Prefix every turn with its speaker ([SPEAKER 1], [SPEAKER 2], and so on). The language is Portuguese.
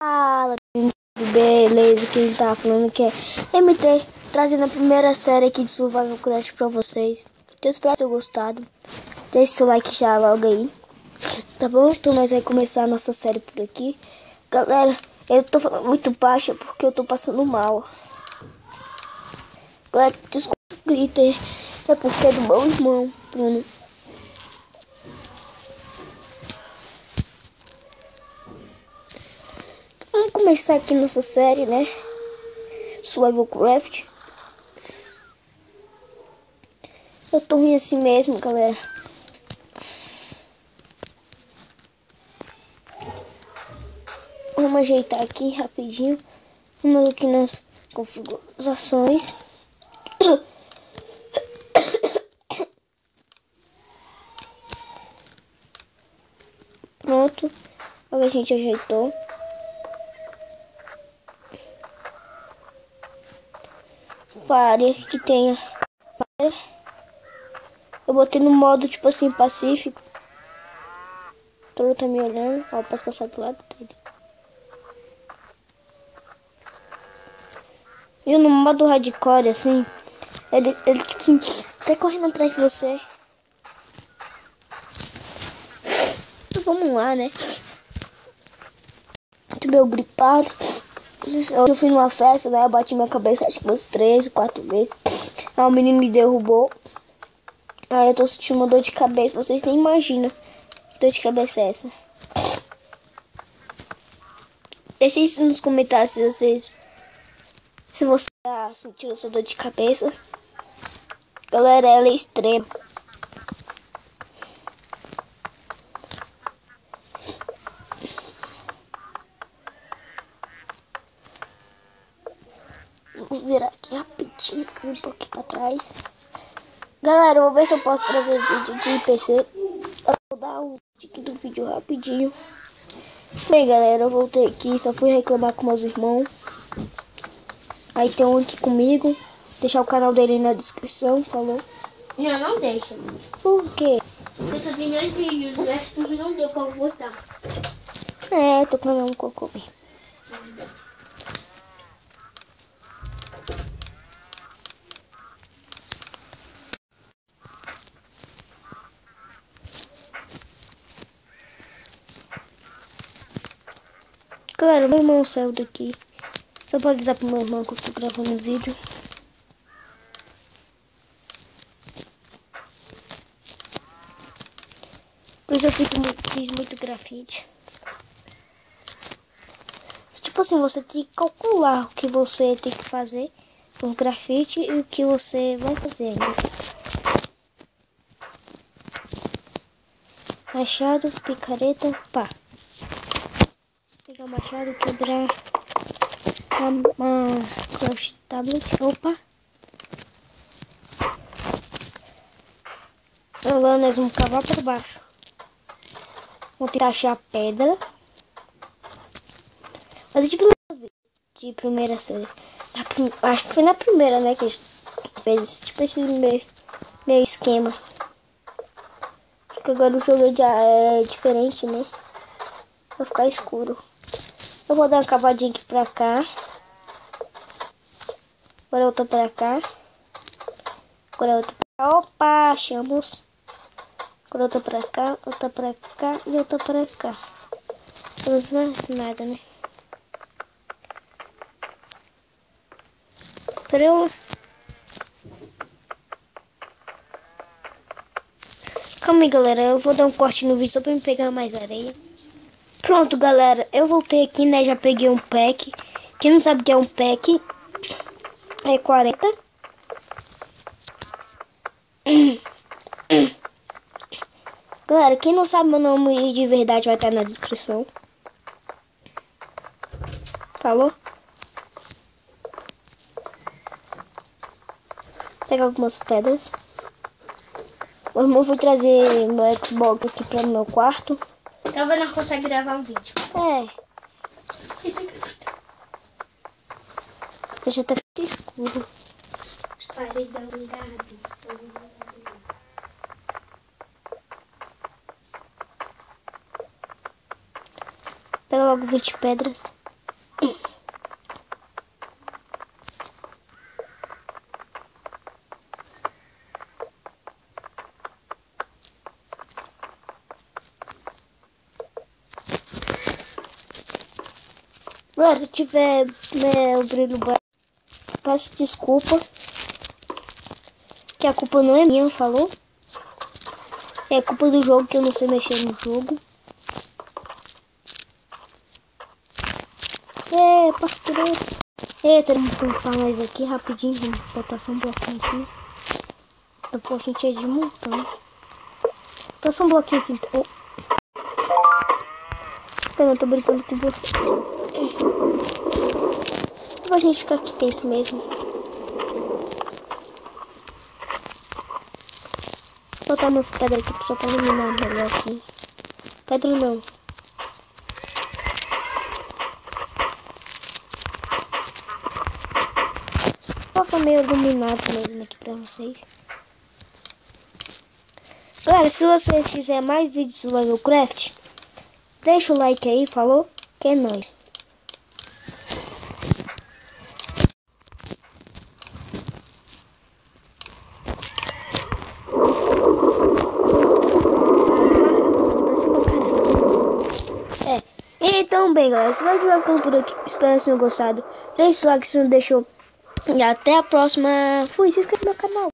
[SPEAKER 1] Fala, beleza? Quem tá falando que é MT, trazendo a primeira série aqui de Survival Craft pra vocês. Eu espero ter gostado. Deixe seu like já logo aí, tá bom? Então nós vamos começar a nossa série por aqui. Galera, eu tô falando muito baixo porque eu tô passando mal. Galera, desculpa o grito aí, é porque é do meu irmão, Bruno. Vamos começar aqui nossa série, né? Survival Craft. Eu tô ruim assim mesmo, galera. Vamos ajeitar aqui rapidinho. Vamos aqui nas configurações. Pronto. Agora a gente ajeitou. Pare que tenha. Eu botei no modo tipo assim pacífico. Todo tá me olhando. Ó, posso passar pro lado dele. E no modo hardcore assim, ele assim, tá correndo atrás de você. Então, vamos lá, né? Tô meio gripado. Eu fui numa festa, né? Eu bati minha cabeça acho que umas 3, 4 vezes. Aí o menino me derrubou. Aí eu tô sentindo uma dor de cabeça. Vocês nem imaginam que dor de cabeça é essa. Deixe isso nos comentários se você já sentiu essa dor de cabeça. Galera, ela é extrema. Vou virar aqui rapidinho, um pouquinho pra trás. Galera, eu vou ver se eu posso trazer vídeo de PC. Eu vou dar um aqui do vídeo rapidinho. Bem, galera, eu voltei aqui, só fui reclamar com meus irmãos. Aí tem um aqui comigo. Deixar o canal dele na descrição, falou.
[SPEAKER 2] Não deixa.
[SPEAKER 1] Por quê?
[SPEAKER 2] Porque só tem 2 vídeos, o resto não deu pra botar.
[SPEAKER 1] É, tô comendo um cocô bem. Galera, meu irmão saiu daqui. Só pra avisar pro meu irmão que eu tô gravando um vídeo. Pois eu fiz muito grafite. Tipo assim, você tem que calcular o que você tem que fazer com grafite e o que você vai fazendo. Machado, picareta, pá. Pegar o machado, quebrar uma crush tablet. Opa. Agora nós vamos cavar por baixo. Vamos tentar achar pedra. Mas de primeira série. Acho que foi na primeira, né? Que a gente fez tipo esse meio esquema. Porque agora o jogo já é diferente, né? Vai ficar escuro. Eu vou dar uma cavadinha aqui pra cá. Agora outra pra cá. Agora outra pra cá. Opa, achamos. Agora outra pra cá e outra pra cá. Não faz nada, né? Calma aí, galera. Eu vou dar um corte no vídeo só pra me pegar mais areia. Pronto, galera. Eu voltei aqui, né? Já peguei um pack. Quem não sabe o que é um pack, é 40. Galera, quem não sabe meu nome de verdade vai estar na descrição. Falou? Vou pegar algumas pedras. Meu irmão foi trazer meu Xbox aqui para o meu quarto.
[SPEAKER 2] Talvez não consiga gravar um vídeo.
[SPEAKER 1] Porque já tá ficando escuro.
[SPEAKER 2] Paredão ligado.
[SPEAKER 1] Pega logo 20 pedras. Galera, se tiver o brilho baixo, peço desculpa. Que a culpa não é minha, falou? É culpa do jogo, que eu não sei mexer no jogo. Parceiro. Eita, vamos plantar mais aqui rapidinho. Vamos botar só um bloquinho aqui. Depois a gente é de montão. Então só um bloquinho aqui. Oh. Eu não tô brincando com vocês. Pra gente ficar aqui dentro mesmo. Vou botar umas pedras aqui só pra iluminar melhor aqui. Pedra não. Só pra meio iluminado mesmo aqui pra vocês. Galera, se vocês quiserem mais vídeos do Minecraft, deixa o like aí, falou? Que é nóis. Então bem, galera, se você vai ficando por aqui, espero que tenham gostado. Deixe o like se não deixou. E até a próxima. Fui, se inscreva no meu canal.